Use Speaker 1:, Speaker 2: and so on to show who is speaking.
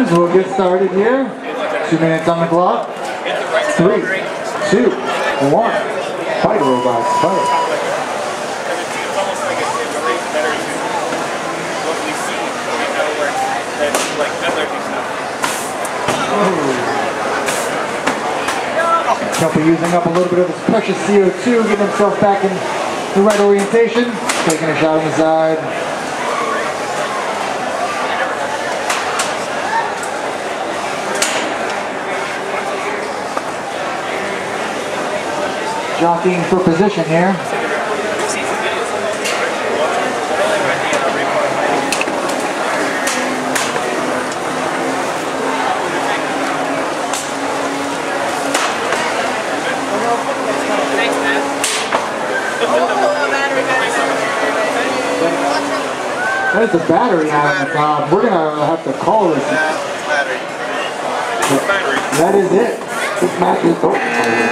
Speaker 1: We'll get started here. 2 minutes on the clock. 3, 2, 1. Fight, robots, fight. Kelpie using up a little bit of his precious CO2, getting himself back in the right orientation, taking a shot on the side. Jockeying for position here. There's a battery out on the top. We're gonna have to call this.
Speaker 2: Battery.
Speaker 1: That is it. This match is over.